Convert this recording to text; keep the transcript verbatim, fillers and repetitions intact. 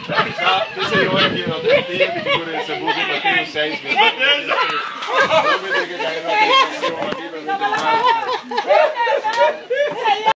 Sa, tu sei ora che ho detto di pure se vuoi partire sei, non vedo che hai una